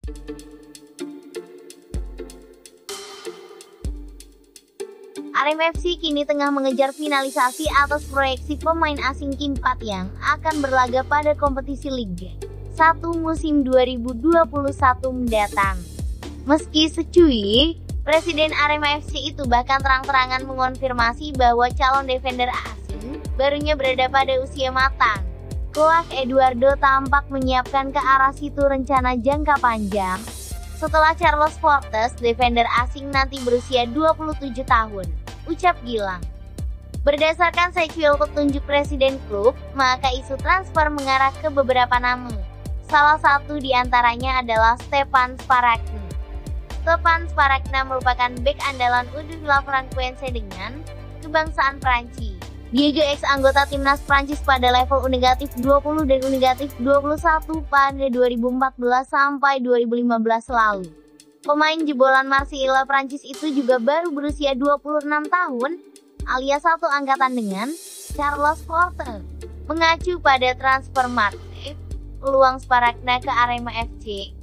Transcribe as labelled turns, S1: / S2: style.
S1: Arema FC kini tengah mengejar finalisasi atas proyeksi pemain asing Kim Pat yang akan berlaga pada kompetisi Liga 1 musim 2021 mendatang. Meski secuil, Presiden Arema FC itu bahkan terang-terangan mengonfirmasi bahwa calon defender asing barunya berada pada usia matang. Coach Eduardo tampak menyiapkan ke arah situ rencana jangka panjang. Setelah Carlos Fortes, defender asing nanti berusia 27 tahun. Ucap Gilang. Berdasarkan secuil petunjuk presiden klub, maka isu transfer mengarah ke beberapa nama. Salah satu di antaranya adalah Stefan Sparakna. Stefan Sparakna merupakan bek andalan U18 Francoise dengan kebangsaan Prancis. Dia juga ex-anggota timnas Prancis pada level U-20 dan U-21 pada 2014 sampai 2015 lalu. Pemain jebolan Marseille Prancis itu juga baru berusia 26 tahun, alias satu angkatan dengan Carlos Fortes. Mengacu pada transfer market, peluang Sparakna ke Arema FC